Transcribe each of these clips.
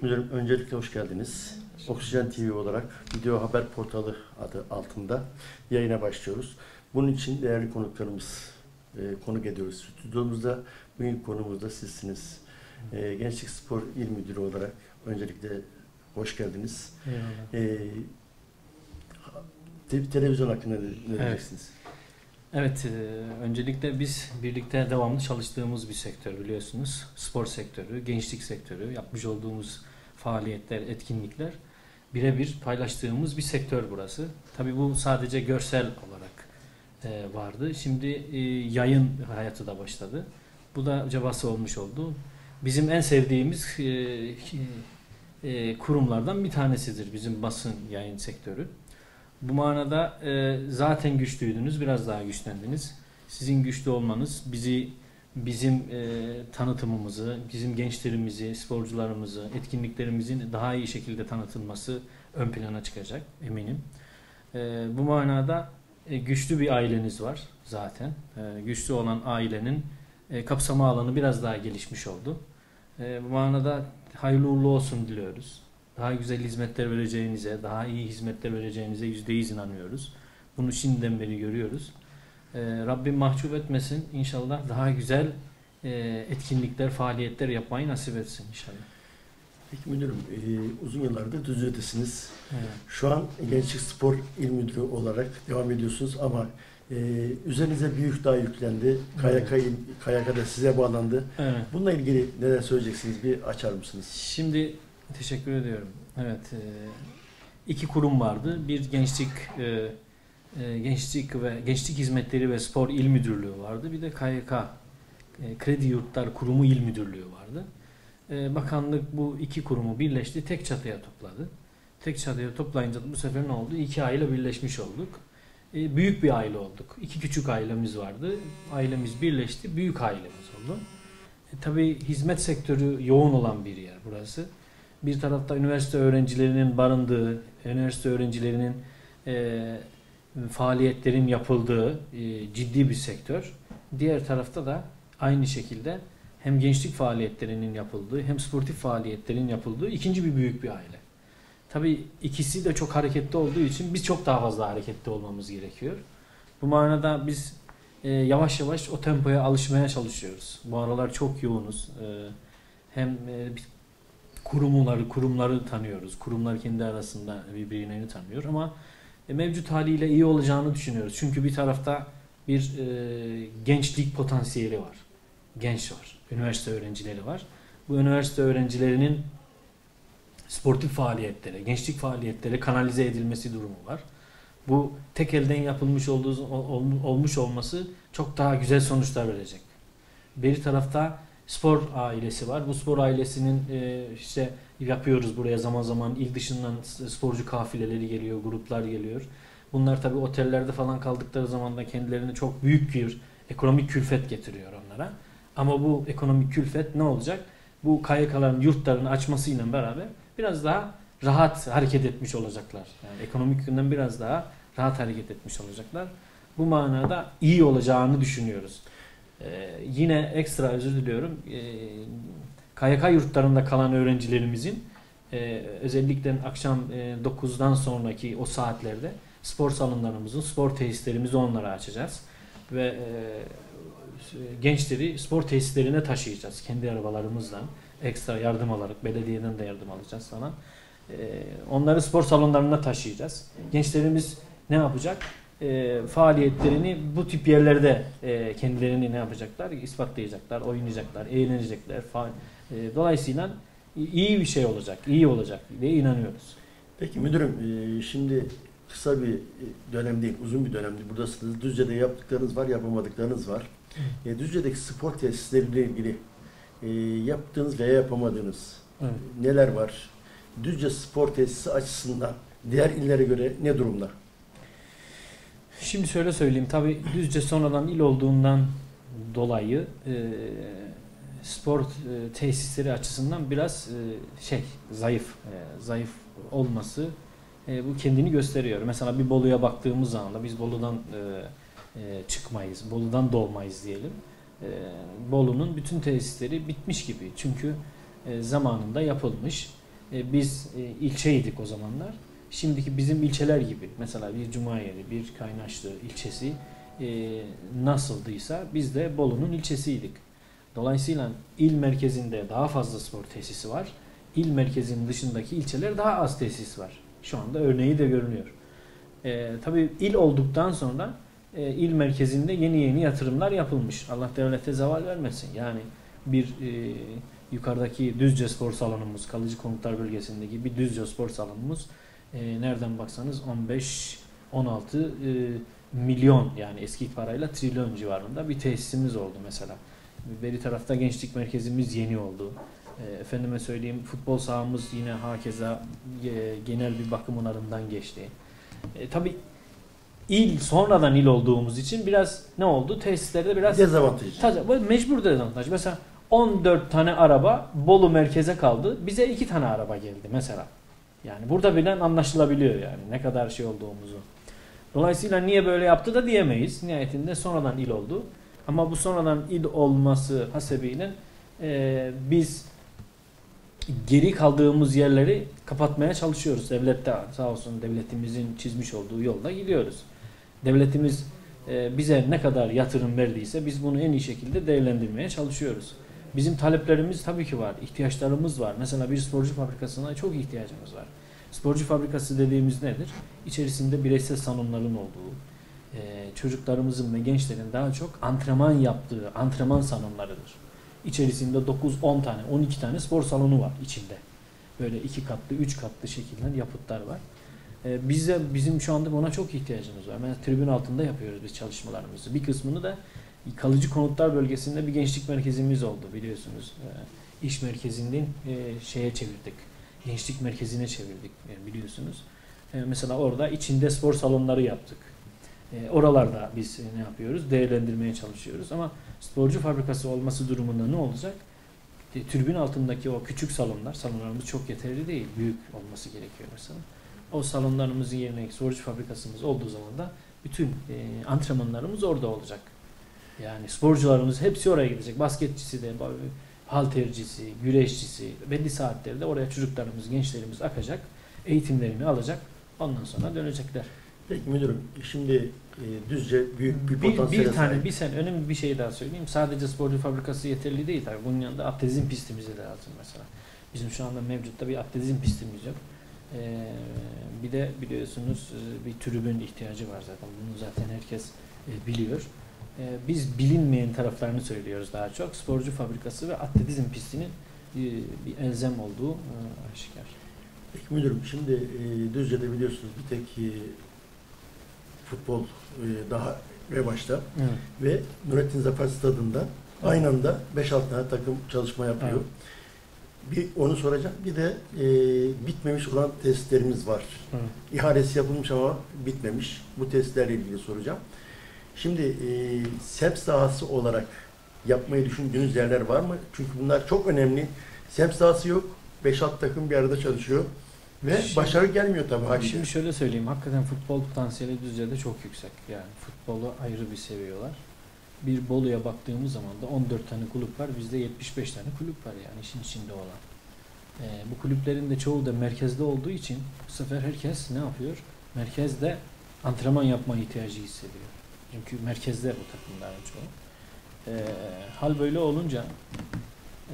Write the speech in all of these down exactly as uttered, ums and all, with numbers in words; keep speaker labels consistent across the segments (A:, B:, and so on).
A: Müdürüm, öncelikle hoş geldiniz. Oksijen T V olarak Video Haber Portalı adı altında yayına başlıyoruz. Bunun için değerli konuklarımız e, konuk ediyoruz. Stüdyomuzda bugün konumuz da sizsiniz. E, Gençlik Spor İl Müdürü olarak öncelikle hoş geldiniz. E, te televizyon hakkında ne diyeceksiniz?
B: Evet, e, öncelikle biz birlikte devamlı çalıştığımız bir sektör biliyorsunuz. Spor sektörü, gençlik sektörü, yapmış olduğumuz faaliyetler, etkinlikler birebir paylaştığımız bir sektör burası. Tabii bu sadece görsel olarak e, vardı. Şimdi e, yayın hayatı da başladı. Bu da cabası olmuş oldu. Bizim en sevdiğimiz e, e, kurumlardan bir tanesidir bizim basın yayın sektörü. Bu manada e, zaten güçlüydünüz, biraz daha güçlendiniz. Sizin güçlü olmanız bizi, bizim e, tanıtımımızı, bizim gençlerimizi, sporcularımızı, etkinliklerimizin daha iyi şekilde tanıtılması ön plana çıkacak eminim. E, bu manada e, güçlü bir aileniz var zaten. E, güçlü olan ailenin e, kapsama alanı biraz daha gelişmiş oldu. E, bu manada hayırlı uğurlu olsun diliyoruz. Daha güzel hizmetler vereceğinize, daha iyi hizmetler vereceğinize yüzde yüz inanıyoruz. Bunu şimdiden beri görüyoruz. Ee, Rabbim mahcup etmesin. İnşallah daha güzel e, etkinlikler, faaliyetler yapmayı nasip etsin inşallah.
A: Peki müdürüm, e, uzun yıllardır Düzce'desiniz.
B: Evet.
A: Şu an Gençlik Spor İl Müdürü olarak devam ediyorsunuz ama e, üzerinize bir yük daha yüklendi. K Y K, evet. K Y K da size bağlandı.
B: Evet.
A: Bununla ilgili neler söyleyeceksiniz? Bir açar mısınız?
B: Şimdi teşekkür ediyorum. Evet, e, iki kurum vardı. Bir gençlik e, e, gençlik ve gençlik hizmetleri ve spor il müdürlüğü vardı. Bir de K Y K e, Kredi Yurtlar Kurumu il müdürlüğü vardı. E, bakanlık bu iki kurumu birleşti, tek çatıya topladı. Tek çatıya toplayınca bu sefer ne oldu? İki aile birleşmiş olduk. E, büyük bir aile olduk. İki küçük ailemiz vardı. Ailemiz birleşti, büyük ailemiz oldu. E, tabii hizmet sektörü yoğun olan bir yer burası. Bir tarafta üniversite öğrencilerinin barındığı, üniversite öğrencilerinin e, faaliyetlerin yapıldığı e, ciddi bir sektör. Diğer tarafta da aynı şekilde hem gençlik faaliyetlerinin yapıldığı hem sportif faaliyetlerin yapıldığı ikinci bir büyük bir aile. Tabii ikisi de çok hareketli olduğu için biz çok daha fazla hareketli olmamız gerekiyor. Bu manada biz e, yavaş yavaş o tempoya alışmaya çalışıyoruz. Bu aralar çok yoğunuz. E, hem e, kurumları, kurumları tanıyoruz. Kurumlar kendi arasında birbirlerini tanıyor ama e, mevcut haliyle iyi olacağını düşünüyoruz. Çünkü bir tarafta bir e, gençlik potansiyeli var. Genç var. Üniversite öğrencileri var. Bu üniversite öğrencilerinin sportif faaliyetlere, gençlik faaliyetlere kanalize edilmesi durumu var. Bu tek elden yapılmış olduğu, ol, olmuş olması çok daha güzel sonuçlar verecek. Bir tarafta spor ailesi var. Bu spor ailesinin e, işte yapıyoruz buraya zaman zaman il dışından sporcu kafileleri geliyor, gruplar geliyor. Bunlar tabii otellerde falan kaldıkları zaman da kendilerine çok büyük bir ekonomik külfet getiriyor onlara. Ama bu ekonomik külfet ne olacak? Bu K Y K'ların yurtlarını açmasıyla beraber biraz daha rahat hareket etmiş olacaklar. Yani ekonomik yönden biraz daha rahat hareket etmiş olacaklar. Bu manada iyi olacağını düşünüyoruz. Ee, yine ekstra özür diliyorum. Ee, K Y K yurtlarında kalan öğrencilerimizin e, özellikle akşam e, dokuzdan sonraki o saatlerde spor salonlarımızı, spor tesislerimizi onlara açacağız. Ve e, gençleri spor tesislerine taşıyacağız. Kendi arabalarımızla ekstra yardım alarak, belediyeden de yardım alacağız falan. E, onları spor salonlarına taşıyacağız. Gençlerimiz ne yapacak? E, faaliyetlerini bu tip yerlerde e, kendilerini ne yapacaklar? İspatlayacaklar, oynayacaklar, eğlenecekler. E, dolayısıyla iyi bir şey olacak, iyi olacak diye inanıyoruz.
A: Peki müdürüm, e, şimdi kısa bir dönem değil, uzun bir dönemdir buradasınız. Düzce'de yaptıklarınız var, yapamadıklarınız var. E, Düzce'deki spor tesisleriyle ilgili e, yaptığınız veya yapamadığınız evet. neler var? Düzce spor tesisi açısından diğer illere göre ne durumda?
B: Şimdi şöyle söyleyeyim. Tabii Düzce sonradan il olduğundan dolayı e, spor e, tesisleri açısından biraz e, şey zayıf e, zayıf olması e, bu kendini gösteriyor. Mesela bir Bolu'ya baktığımız zaman da biz Bolu'dan e, e, çıkmayız, Bolu'dan doğmayız diyelim. E, Bolu'nun bütün tesisleri bitmiş gibi. Çünkü e, zamanında yapılmış. E, biz e, ilçeydik o zamanlar. Şimdiki bizim ilçeler gibi. Mesela bir Cumayeli, bir Kaynaşlı ilçesi e, nasıldıysa biz de Bolu'nun ilçesiydik. Dolayısıyla il merkezinde daha fazla spor tesisi var. İl merkezinin dışındaki ilçeler daha az tesis var. Şu anda örneği de görünüyor. E, tabii il olduktan sonra e, il merkezinde yeni yeni yatırımlar yapılmış. Allah devlete zeval vermesin. Yani bir e, yukarıdaki Düzce Spor Salonumuz, Kalıcı Konutlar Bölgesi'ndeki bir Düzce Spor Salonumuz e, nereden baksanız on beş on altı e, milyon, yani eski parayla trilyon civarında bir tesisimiz oldu mesela. Beri tarafta gençlik merkezimiz yeni oldu. E, efendime söyleyeyim, futbol sahamız yine hakeza e, genel bir bakım onarımdan geçti. E, tabii il sonradan il olduğumuz için biraz ne oldu? Tesislerde biraz
A: dezavantajı.
B: Tabii mecbur dezavantaj. Mesela on dört tane araba Bolu merkeze kaldı. Bize iki tane araba geldi mesela. Yani burada bile anlaşılabiliyor yani ne kadar şey olduğumuzu. Dolayısıyla niye böyle yaptı da diyemeyiz. Nihayetinde sonradan il oldu. Ama bu sonradan il olması hasebiyle e, biz geri kaldığımız yerleri kapatmaya çalışıyoruz. Devlet de sağ olsun, devletimizin çizmiş olduğu yolda gidiyoruz. Devletimiz e, bize ne kadar yatırım verdiyse biz bunu en iyi şekilde değerlendirmeye çalışıyoruz. Bizim taleplerimiz tabii ki var, ihtiyaçlarımız var. Mesela bir sporcu fabrikasına çok ihtiyacımız var. Sporcu fabrikası dediğimiz nedir? İçerisinde bireysel salonların olduğu, e, çocuklarımızın ve gençlerin daha çok antrenman yaptığı antrenman salonlarıdır. İçerisinde dokuz on tane, on iki tane spor salonu var içinde. Böyle iki katlı, üç katlı şekilde yapıtlar var. E, bize bizim şu anda buna çok ihtiyacımız var. Mesela tribün altında yapıyoruz biz çalışmalarımızı. Bir kısmını da Kalıcı Konutlar Bölgesi'nde bir gençlik merkezimiz oldu biliyorsunuz. E, iş merkezinden e, şeye çevirdik. Gençlik merkezine çevirdik yani biliyorsunuz. E, mesela orada içinde spor salonları yaptık. E, oralarda biz e, ne yapıyoruz? Değerlendirmeye çalışıyoruz. Ama sporcu fabrikası olması durumunda ne olacak? E, tribün altındaki o küçük salonlar, salonlarımız çok yeterli değil. Büyük olması gerekiyor mesela. O salonlarımızın yerine sporcu fabrikasımız olduğu zaman da bütün e, antrenmanlarımız orada olacak. Yani sporcularımız hepsi oraya gidecek. Basketçisi de, haltercisi, güreşçisi, belli saatlerde oraya çocuklarımız, gençlerimiz akacak, eğitimlerini alacak, ondan sonra dönecekler.
A: Peki müdürüm, şimdi e, Düzce büyük bir,
B: bir
A: potansiyele
B: Bir tane,
A: sahip.
B: bir sen önemli bir şey daha söyleyeyim. Sadece sporcu fabrikası yeterli değil tabii. Bunun yanında atletizm pistimiz de lazım mesela. Bizim şu anda mevcutta bir atletizm pistimiz yok. Ee, bir de biliyorsunuz bir tribün ihtiyacı var zaten. Bunu zaten herkes e, biliyor. Biz bilinmeyen taraflarını söylüyoruz daha çok. Sporcu fabrikası ve atletizm pistinin bir elzem olduğu aşikar.
A: Peki müdürüm, şimdi e, Düzce'de biliyorsunuz bir tek e, futbol e, daha revaçta.
B: Evet.
A: Ve Nurettin Zafer Stadı'nda evet. aynı anda beş altı tane takım çalışma yapıyor. Evet. Bir onu soracağım. Bir de e, bitmemiş olan testlerimiz var. Evet. İhalesi yapılmış ama bitmemiş. Bu testlerle ilgili soracağım. Şimdi e, semt sahası olarak yapmayı düşündüğünüz yerler var mı? Çünkü bunlar çok önemli. Semt sahası yok. beş altı takım bir arada çalışıyor. Ve şimdi, başarı gelmiyor tabii haliyle.
B: Şimdi şöyle söyleyeyim. Hakikaten futbol potansiyeli Düzce'de çok yüksek. Yani futbolu ayrı bir seviyorlar. Bir Bolu'ya baktığımız zaman da on dört tane kulüp var. Bizde yetmiş beş tane kulüp var yani işin içinde olan. Ee, bu kulüplerin de çoğu da merkezde olduğu için bu sefer herkes ne yapıyor? Merkezde antrenman yapma ihtiyacı hissediyor. Çünkü merkezde bu takımların çoğu. Ee, hal böyle olunca e,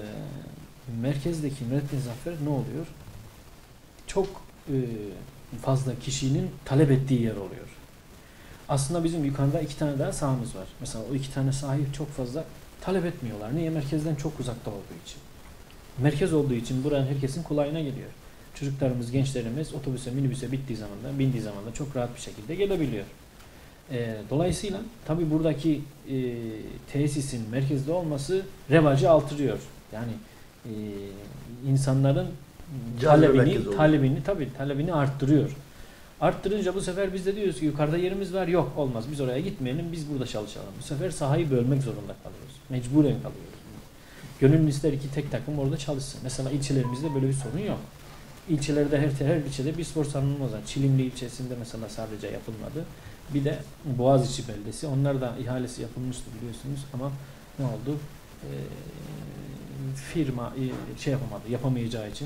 B: merkezdeki Nurettin Zafer ne oluyor? Çok e, fazla kişinin talep ettiği yer oluyor. Aslında bizim yukarıda iki tane daha sahamız var. Mesela o iki tane sahayı çok fazla talep etmiyorlar. Niye? Merkezden çok uzakta olduğu için. Merkez olduğu için buranın herkesin kolayına geliyor. Çocuklarımız, gençlerimiz otobüse, minibüse bittiği zaman da, bindiği zaman da çok rahat bir şekilde gelebiliyor. E, dolayısıyla tabii buradaki e, tesisin merkezde olması revacı artırıyor. Yani e, insanların talebini, talebini tabii talebini arttırıyor. Arttırınca bu sefer biz de diyoruz ki yukarıda yerimiz var, yok olmaz. Biz oraya gitmeyelim, biz burada çalışalım. Bu sefer sahayı bölmek zorunda kalıyoruz. Mecburen kalıyoruz. Gönül ister ki tek takım orada çalışsın. Mesela ilçelerimizde böyle bir sorun yok. İlçelerde her, her ilçede bir spor salonu var. Çilimli ilçesinde mesela sadece yapılmadı. Bir de Boğaziçi beldesi. Onlar da ihalesi yapılmıştı biliyorsunuz ama ne oldu? E, firma e, şey yapamadı, yapamayacağı için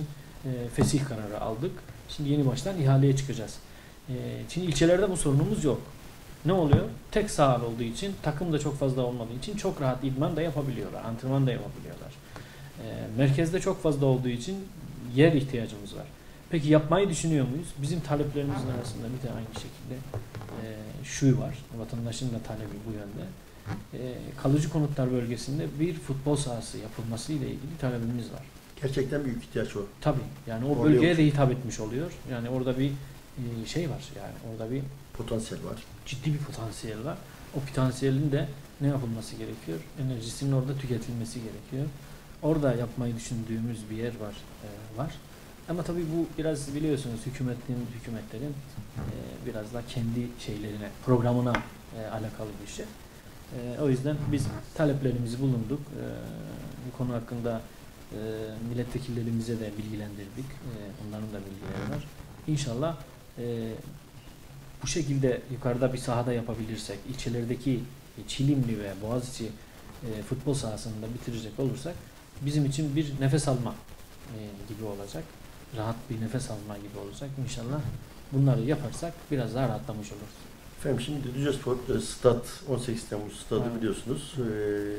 B: e, fesih kararı aldık. Şimdi yeni baştan ihaleye çıkacağız. E, şimdi ilçelerde bu sorunumuz yok. Ne oluyor? Tek saha olduğu için, takım da çok fazla olmadığı için çok rahat idman da yapabiliyorlar, antrenman da yapabiliyorlar. E, merkezde çok fazla olduğu için yer ihtiyacımız var. Peki yapmayı düşünüyor muyuz? Bizim taleplerimizin arasında bir de aynı şekilde e, şu var, vatandaşın da talebi bu yönde. E, kalıcı konutlar bölgesinde bir futbol sahası yapılması ile ilgili talebimiz var.
A: Gerçekten büyük ihtiyaç o.
B: Tabii. Yani o
A: Orada
B: bölgeye
A: yok.
B: de hitap etmiş oluyor. Yani orada bir e, şey var. Yani orada bir
A: Potansiyel var.
B: ciddi bir potansiyel var. O potansiyelin de ne yapılması gerekiyor? Enerjisinin orada tüketilmesi gerekiyor. Orada yapmayı düşündüğümüz bir yer var. E, var. Ama tabii bu biraz biliyorsunuz hükümetin, hükümetlerin e, biraz da kendi şeylerine, programına e, alakalı bir şey. E, o yüzden biz taleplerimizi bulunduk. E, bu konu hakkında e, milletvekillerimize de bilgilendirdik. E, onların da bilgileri var. İnşallah e, bu şekilde yukarıda bir sahada yapabilirsek, ilçelerdeki Çilimli ve Boğaziçi e, futbol sahasını da bitirecek olursak bizim için bir nefes alma e, gibi olacak. Rahat bir nefes alma gibi olacak. İnşallah bunları yaparsak biraz daha rahatlamış oluruz.
A: Efendim şimdi Düzcespor e, Stat on sekiz Temmuz stadı
B: Evet.
A: biliyorsunuz. E,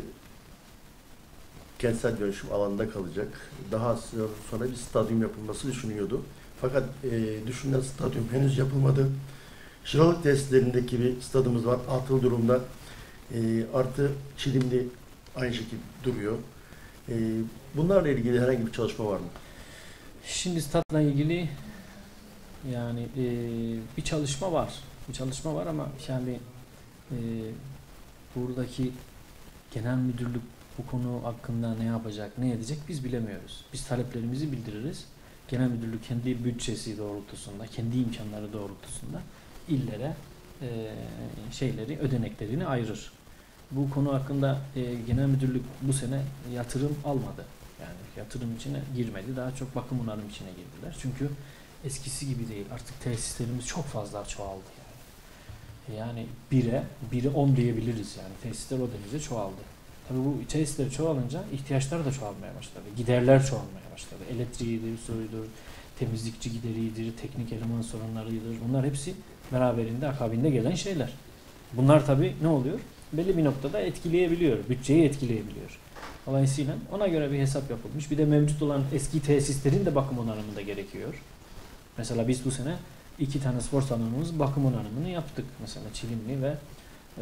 A: kentsel dönüşüm alanında kalacak. Daha sonra bir stadyum yapılması düşünüyordu. Fakat e, düşünülen stadyum henüz yapılmadı. Şıralık tesislerindeki bir stadımız var. Atıl durumda. E, artı Çilimli aynı şekilde duruyor. E, bunlarla ilgili herhangi bir çalışma var mı?
B: Şimdi statla ilgili yani e, bir çalışma var. Bir çalışma var ama yani e, buradaki genel müdürlük bu konu hakkında ne yapacak, ne edecek biz bilemiyoruz. Biz taleplerimizi bildiririz. Genel müdürlük kendi bütçesi doğrultusunda, kendi imkanları doğrultusunda illere e, şeyleri, ödeneklerini ayırır. Bu konu hakkında e, genel müdürlük bu sene yatırım almadı. Yani yatırım içine girmedi. Daha çok bakım onarım içine girdiler. Çünkü eskisi gibi değil. Artık tesislerimiz çok fazla çoğaldı yani. Yani bire, bire on diyebiliriz yani. Tesisler o derece çoğaldı. Tabii bu tesisler çoğalınca ihtiyaçlar da çoğalmaya başladı. Giderler çoğalmaya başladı. Elektriğidir, suyudur, temizlikçi gideridir, teknik eleman sorunlarıdır. Bunlar hepsi beraberinde, akabinde gelen şeyler. Bunlar tabii ne oluyor? Belli bir noktada etkileyebiliyor. Bütçeyi etkileyebiliyor. Dolayısıyla ona göre bir hesap yapılmış. Bir de mevcut olan eski tesislerin de bakım onarımı da gerekiyor. Mesela biz bu sene iki tane spor salonumuz bakım onarımını yaptık. Mesela Çilimli ve e,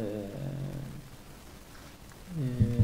B: e,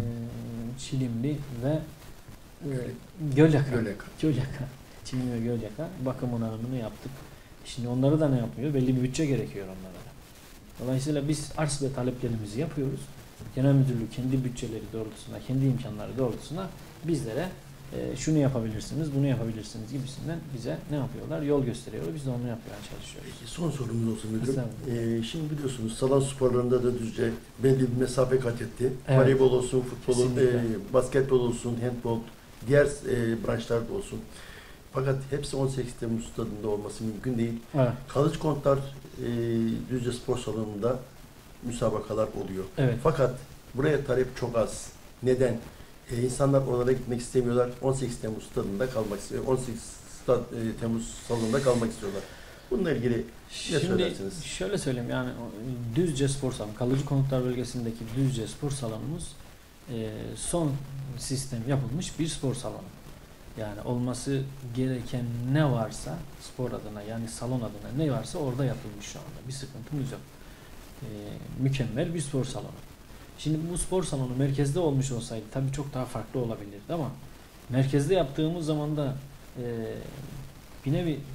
B: Çilimli ve e, Gölyaka.
A: Gölyaka.
B: Gölyaka. Çilimli ve Gölyaka bakım onarımını yaptık. Şimdi onları da ne yapıyor? Belli bir bütçe gerekiyor onlara. Dolayısıyla biz arz ve taleplerimizi yapıyoruz. Genel müdürlük kendi bütçeleri doğrultusunda, kendi imkanları doğrultusunda bizlere e, şunu yapabilirsiniz, bunu yapabilirsiniz gibisinden bize ne yapıyorlar? Yol gösteriyorlar. Biz de onu yapmaya çalışıyoruz.
A: Peki, son sorumuz olsun müdürüm.
B: Estağfurullah.
A: Ee, şimdi biliyorsunuz salon sporlarında da Düzce belli bir mesafe kat etti.
B: Evet.
A: Voleybol olsun, futbol,
B: Kesinlikle.
A: e, basketbol olsun, handbol, diğer e, branşlarda olsun. Fakat hepsi on sekiz Temmuz stadında olması mümkün değil.
B: Evet.
A: Kalıcı konutlar e, Düzce Spor Salonu'nda müsabakalar oluyor.
B: Evet.
A: Fakat buraya talep çok az. Neden? E, insanlar oralara gitmek istemiyorlar. on sekiz Temmuz stadında kalmak istiyor. on sekiz stad, e, Temmuz salonunda kalmak istiyorlar. Bununla ilgili ne
B: Şimdi
A: söylersiniz?
B: şöyle söyleyeyim yani Düzce Spor Salonu, Kalıcı Konutlar Bölgesi'ndeki Düzce Spor Salonumuz e, son sistem yapılmış bir spor salonu. Yani olması gereken ne varsa spor adına yani salon adına ne varsa orada yapılmış şu anda. Bir sıkıntımız yok. E, mükemmel bir spor salonu. Şimdi bu spor salonu merkezde olmuş olsaydı tabii çok daha farklı olabilirdi ama merkezde yaptığımız zaman da e, bir nevi e,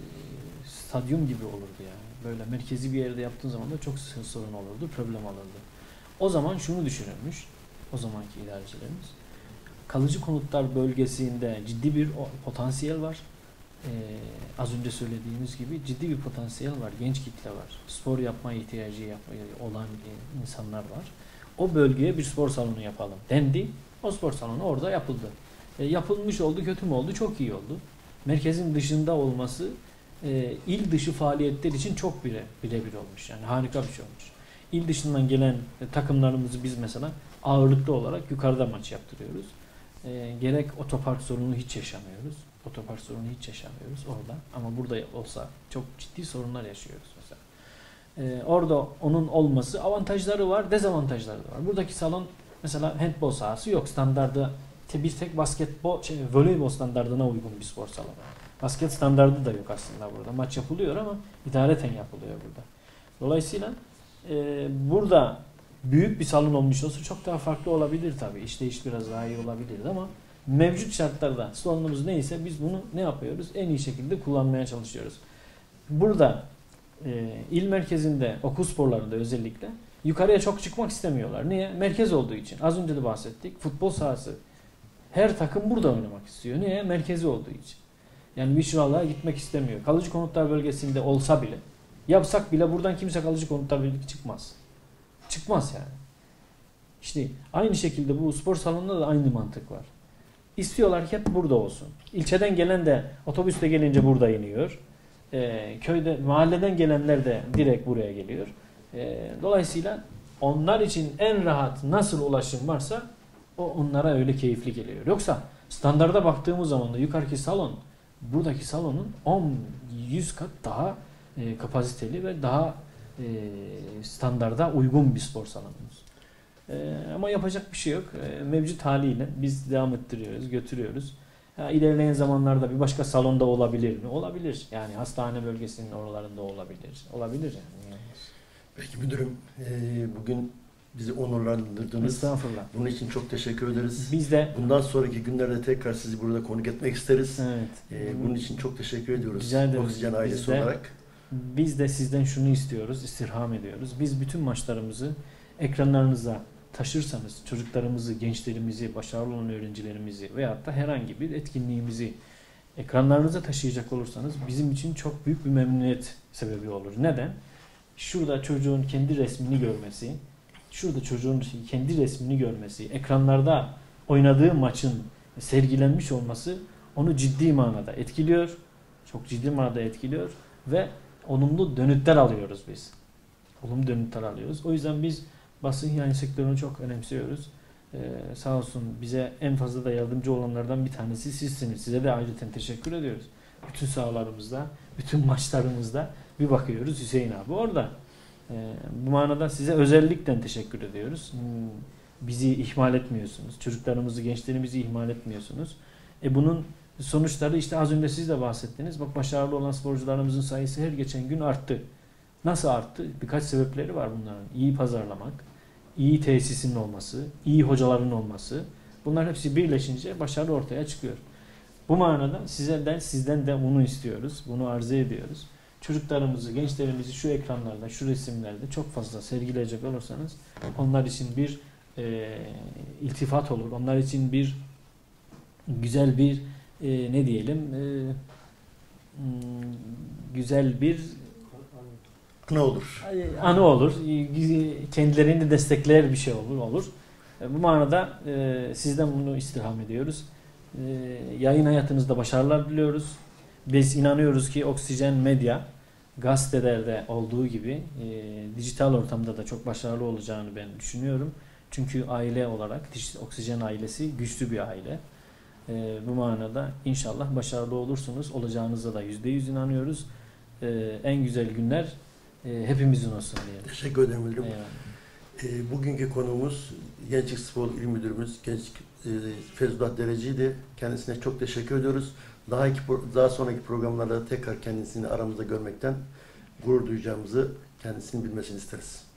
B: stadyum gibi olurdu yani. Böyle merkezi bir yerde yaptığın zaman da çok sorun olurdu, problem olurdu. O zaman şunu düşünülmüş, o zamanki idarecilerimiz. Kalıcı konutlar bölgesinde ciddi bir potansiyel var. Ee, az önce söylediğimiz gibi ciddi bir potansiyel var. Genç kitle var. Spor yapma ihtiyacı yap olan insanlar var. O bölgeye bir spor salonu yapalım dendi. O spor salonu orada yapıldı. E, yapılmış oldu, kötü mü oldu? Çok iyi oldu. Merkezin dışında olması e, il dışı faaliyetler için çok bire, birebir olmuş. Yani harika bir şey olmuş. İl dışından gelen e, takımlarımızı biz mesela ağırlıklı olarak yukarıda maç yaptırıyoruz. E, gerek otopark sorunu hiç yaşamıyoruz. Otopark sorunu hiç yaşamıyoruz orada. Ama burada olsa çok ciddi sorunlar yaşıyoruz mesela. Ee, orada onun olması avantajları var, dezavantajları da var. Buradaki salon mesela handbol sahası yok. Standardı bir tek basketbol, şey, voleybol standardına uygun bir spor salonu. Basket standardı da yok aslında burada. Maç yapılıyor ama idareten yapılıyor burada. Dolayısıyla e, burada büyük bir salon olmuş olsa çok daha farklı olabilir tabii. İşleyiş biraz daha iyi olabilirdi ama mevcut şartlarda salonumuz neyse biz bunu ne yapıyoruz? En iyi şekilde kullanmaya çalışıyoruz. Burada e, il merkezinde okul sporlarında özellikle yukarıya çok çıkmak istemiyorlar. Niye? Merkez olduğu için. Az önce de bahsettik. Futbol sahası. Her takım burada oynamak istiyor. Niye? Merkezi olduğu için. Yani bir şuralara gitmek istemiyor. Kalıcı konutlar bölgesinde olsa bile, yapsak bile buradan kimse kalıcı konutlar bölgesine çıkmaz. Çıkmaz yani. İşte aynı şekilde bu spor salonunda da aynı mantık var. İstiyorlar ki hep burada olsun. İlçeden gelen de otobüste gelince burada iniyor. Ee, köyde, mahalleden gelenler de direkt buraya geliyor. Ee, dolayısıyla onlar için en rahat nasıl ulaşım varsa o onlara öyle keyifli geliyor. Yoksa standarda baktığımız zaman da yukarıki salon buradaki salonun on yüz kat daha e, kapasiteli ve daha e, standarda uygun bir spor salonumuz. E, ama yapacak bir şey yok. E, mevcut haliyle biz devam ettiriyoruz, götürüyoruz. Ha, ilerleyen zamanlarda bir başka salonda olabilir mi? Olabilir. Yani hastane bölgesinin oralarında olabilir. Olabilir yani.
A: Peki müdürüm, e, bugün bizi onurlandırdınız.
B: Estağfurullah.
A: Bunun için çok teşekkür ederiz.
B: Biz de
A: bundan sonraki günlerde tekrar sizi burada konuk etmek isteriz.
B: evet.
A: E, bunun için çok teşekkür ediyoruz.
B: Rica ederiz.
A: Oksijen ailesi
B: Biz de-
A: olarak.
B: Biz de sizden şunu istiyoruz, istirham ediyoruz. Biz bütün maçlarımızı ekranlarınıza taşırsanız, çocuklarımızı, gençlerimizi, başarılı olan öğrencilerimizi veyahut da herhangi bir etkinliğimizi ekranlarınıza taşıyacak olursanız bizim için çok büyük bir memnuniyet sebebi olur. Neden? Şurada çocuğun kendi resmini görmesi, şurada çocuğun kendi resmini görmesi, ekranlarda oynadığı maçın sergilenmiş olması onu ciddi manada etkiliyor. Çok ciddi manada etkiliyor ve olumlu dönütler alıyoruz biz. Olumlu dönütler alıyoruz. O yüzden biz basın yayın sektörünü çok önemsiyoruz. Ee, sağ olsun bize en fazla da yardımcı olanlardan bir tanesi sizsiniz. Size de ayrıca teşekkür ediyoruz. Bütün sahalarımızda, bütün maçlarımızda bir bakıyoruz Hüseyin abi orada. Ee, bu manada size özellikle teşekkür ediyoruz. Hmm, bizi ihmal etmiyorsunuz. Çocuklarımızı, gençlerimizi ihmal etmiyorsunuz. E bunun sonuçları işte az önce siz de bahsettiniz. Bak başarılı olan sporcularımızın sayısı her geçen gün arttı. Nasıl arttı? Birkaç sebepleri var bunların. İyi pazarlamak, iyi tesisin olması, iyi hocaların olması. Bunlar hepsi birleşince başarı ortaya çıkıyor. Bu manada sizden, sizden de bunu istiyoruz. Bunu arzu ediyoruz. Çocuklarımızı, gençlerimizi şu ekranlarda, şu resimlerde çok fazla sergileyecek olursanız onlar için bir e, iltifat olur. Onlar için bir güzel bir e, ne diyelim e, güzel bir
A: Ne olur?
B: anı olur. Kendilerini de destekler bir şey olur. olur. Bu manada e, sizden bunu istirham ediyoruz. E, yayın hayatınızda başarılar diliyoruz. Biz inanıyoruz ki Oksijen Medya gazetelerde olduğu gibi e, dijital ortamda da çok başarılı olacağını ben düşünüyorum. Çünkü aile olarak Oksijen ailesi güçlü bir aile. E, bu manada inşallah başarılı olursunuz. Olacağınıza da yüzde yüz inanıyoruz. E, en güzel günler e, hepimizin olsun diye.
A: Teşekkür ederim müdürüm.
B: Eyvallah.
A: E, bugünkü konuğumuz Gençlik Spor İl Müdürümüz Gençlik e, Fevzulat Dereci'ydi. Kendisine çok teşekkür ediyoruz. Daha, iki, daha sonraki programlarda tekrar kendisini aramızda görmekten gurur duyacağımızı kendisinin bilmesini isteriz.